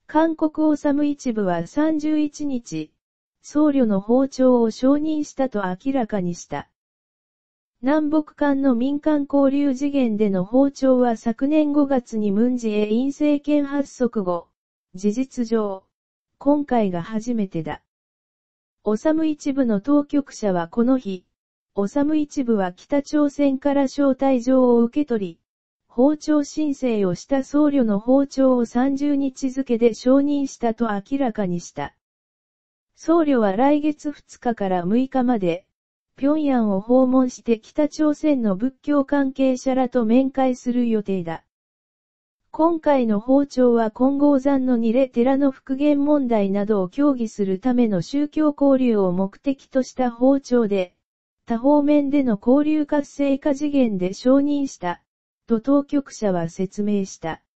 韓国オサム一部は31日、僧侶の訪朝を承認したと明らかにした。南北間の民間交流次元での訪朝は昨年5月にムン・ジェイン政権発足後、事実上、今回が初めてだ。オサム一部の当局者はこの日、オサム一部は北朝鮮から招待状を受け取り、訪朝申請をした僧侶の訪朝を30日付で承認したと明らかにした。僧侶は来月2日から6日まで、平壌を訪問して北朝鮮の仏教関係者らと面会する予定だ。今回の訪朝は金剛山のニレ寺の復元問題などを協議するための宗教交流を目的とした訪朝で、多方面での交流活性化次元で承認した、と当局者は説明した。